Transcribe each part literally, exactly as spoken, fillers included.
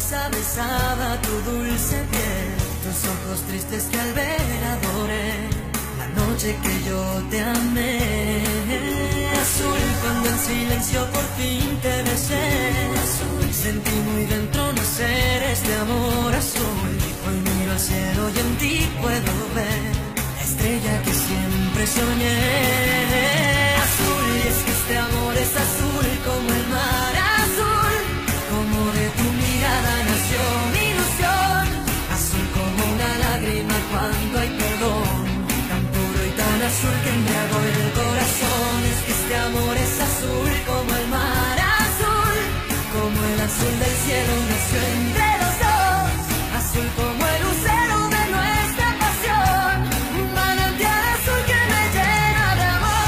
sonrisa besaba tu dulce piel, tus ojos tristes que al ver adoré, la noche que yo te amé. Azul, cuando en silencio por fin te besé, azul, sentí muy dentro nacer este amor azul. Hoy miro al cielo y en ti puedo ver la estrella que siempre soñé. Azul, y es que este amor es azul como el mar azul, como de tu mirada nació mi ilusión. Azul como una lágrima cuando hay perdón, tan puro y tan azul que embriagó el corazón. Es que este amor es azul como el mar azul, como el azul del cielo nació entre los dos. Azul como el lucero de nuestra pasión, un manantial azul que me llena de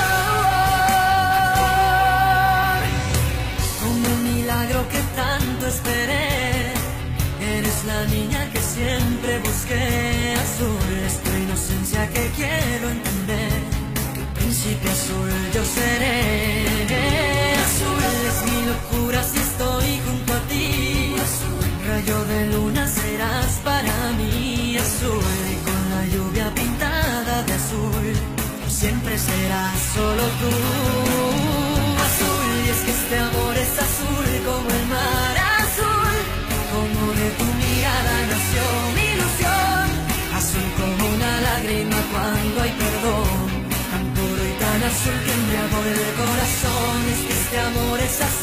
amor. Como un milagro que tanto esperé, eres la niña que siempre busqué. Azul es tu inocencia que quiero entender, tu príncipe azul yo seré. Azul es mi locura si estoy junto a ti, azul, rayo de luna serás para mí. Azul, y con la lluvia pintada de azul, por siempre serás solo tú. Azul, y es que este amor es azul como el mar azul, como de tu mirada nació mi ilusión. Azul como una lágrima cuando hay perdón, tan puro y tan azul que embriagó el corazón. Es que este amor es azul